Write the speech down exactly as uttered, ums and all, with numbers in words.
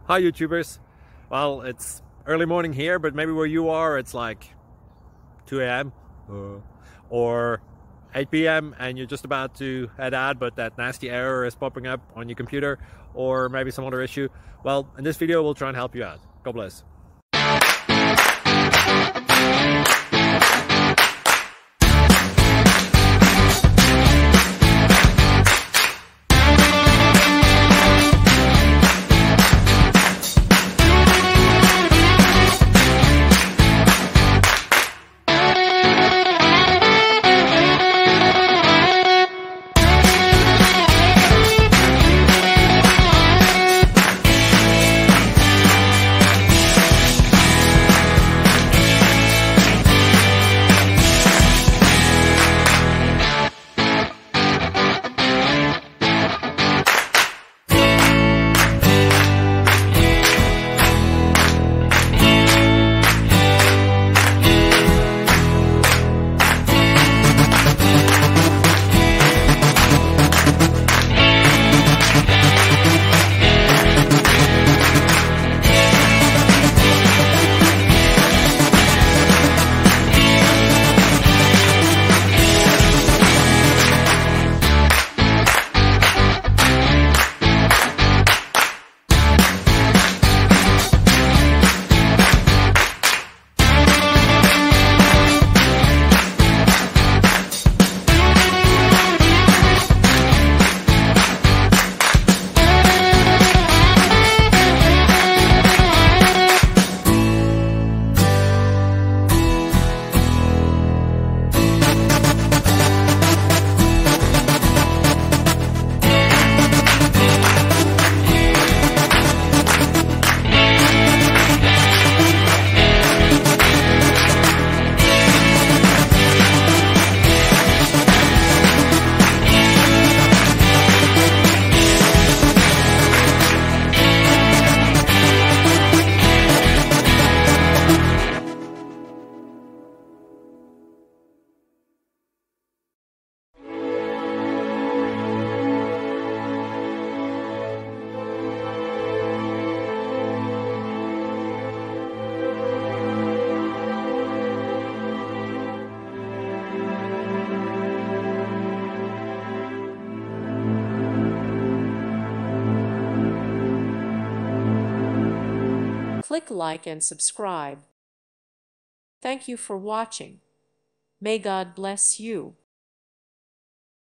Hi YouTubers. Well, it's early morning here, but maybe where you are it's like two A M uh, or eight P M and you're just about to head out, but that nasty error is popping up on your computer, or maybe some other issue. Well, in this video we'll try and help you out. God bless. Click like and subscribe. Thank you for watching. May God bless you.